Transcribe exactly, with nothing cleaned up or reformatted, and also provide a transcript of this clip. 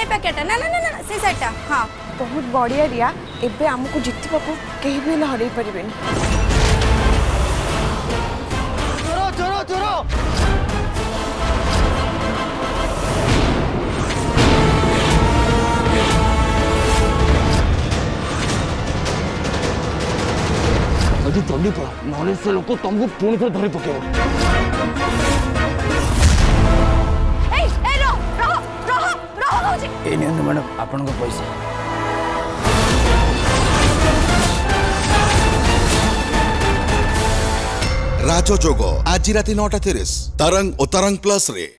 Packet ना ना ना से साइडटा हां बहुत बढ़िया रिया एबे हमको जितबा को केही भी न हरई परिबेन चोरो चोरो चोरो अजी जल्दी पड़ा नॉले से लोग तुमको पुणी थे धरी पकेव ए ए रो रहो रहो रहो होजी ए नियन मैडम आपन को पैसा राजो जोगो आज राति नौटा तीस तरंग और तरंग प्लस रे।